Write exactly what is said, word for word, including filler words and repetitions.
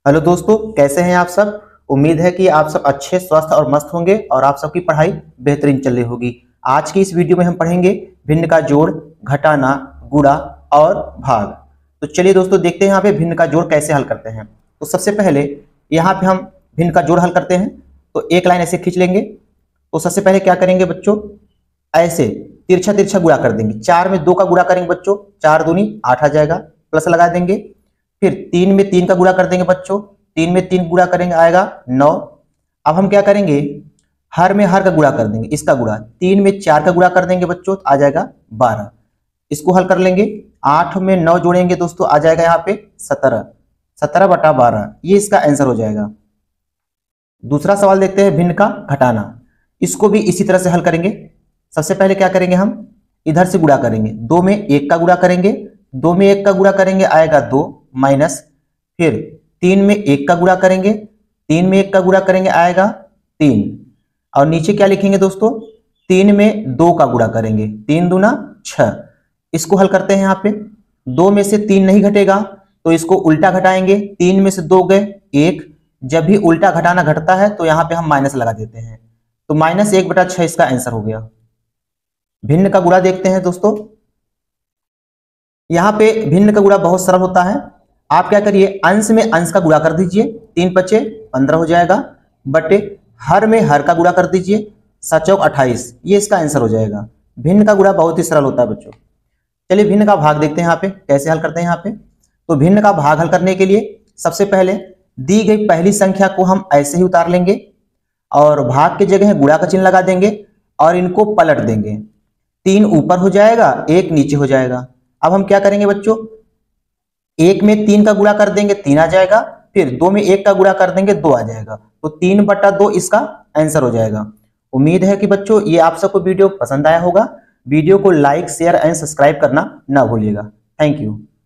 Hello दोस्तों, कैसे हैं आप सब। उम्मीद है कि आप सब अच्छे, स्वस्थ और मस्त होंगे और आप सबकी पढ़ाई बेहतरीन चल रही होगी। आज की इस वीडियो में हम पढ़ेंगे भिन्न का जोड़, घटाना, गुणा और भाग। तो चलिए दोस्तों, देखते हैं यहाँ पे भिन्न का जोड़ कैसे हल करते हैं। तो सबसे पहले यहाँ पे हम भिन्न का जोड़ हल करते हैं। तो एक लाइन ऐसे खींच लेंगे। तो सबसे पहले क्या करेंगे बच्चों, ऐसे तिरछा तिरछा गुणा कर देंगे। चार में दो का गुणा करेंगे बच्चों, चार दूनी आठ आ जाएगा, प्लस लगा देंगे। फिर तीन में तीन का गुणा कर देंगे बच्चों, तीन में तीन गुणा करेंगे आएगा नौ। अब हम क्या करेंगे, हर में हर का गुणा कर देंगे, इसका गुणा। तीन में चार का गुणा कर देंगे बच्चों, आ जाएगा बारह। इसको हल कर लेंगे। आठ में नौ जोड़ेंगे दोस्तों, आ जाएगा यहाँ पे सत्रह। सत्रह बटा बारह, ये इसका आंसर हो जाएगा। दूसरा सवाल देखते हैं, भिन्न का घटाना। इसको भी इसी तरह से हल करेंगे। सबसे पहले क्या करेंगे, हम इधर से गुणा करेंगे। दो में एक का गुणा करेंगे, दो में एक का गुणा करेंगे आएगा दो, माइनस। फिर तीन में एक का गुणा करेंगे, तीन में एक का गुणा करेंगे आएगा तीन। और नीचे क्या लिखेंगे दोस्तों, तीन में दो का गुणा करेंगे, तीन दूना छह। इसको हल करते हैं। यहाँ पे दो में से तीन नहीं घटेगा तो इसको उल्टा घटाएंगे। तीन में से दो गए एक। जब भी उल्टा घटाना घटता है तो यहाँ पे हम माइनस लगा देते हैं। तो माइनस एक बटा छह इसका आंसर हो गया। भिन्न का गुणा देखते हैं दोस्तों। यहाँ पे भिन्न का गुणा बहुत सरल होता है। आप क्या करिए, अंश में अंश का गुणा कर दीजिए, तीन पच्चे पंद्रह हो जाएगा, बटे हर में हर का गुणा कर दीजिए, सात चौक अट्ठाईस, ये इसका आंसर हो जाएगा। भिन्न का गुणा बहुत ही सरल होता है बच्चों। चलिए भिन्न का भाग देखते हैं यहाँ पे कैसे हल करते हैं। यहाँ पे तो भिन्न का भाग हल करने के लिए सबसे पहले दी गई पहली संख्या को हम ऐसे ही उतार लेंगे और भाग की जगह गुणा का चिन्ह लगा देंगे और इनको पलट देंगे। तीन ऊपर हो जाएगा, एक नीचे हो जाएगा। अब हम क्या करेंगे बच्चों, एक में तीन का गुणा कर देंगे, तीन आ जाएगा। फिर दो में एक का गुणा कर देंगे, दो आ जाएगा। तो तीन बटा दो इसका आंसर हो जाएगा। उम्मीद है कि बच्चों ये आप सबको वीडियो पसंद आया होगा। वीडियो को लाइक, शेयर एंड सब्सक्राइब करना ना भूलिएगा। Thank you.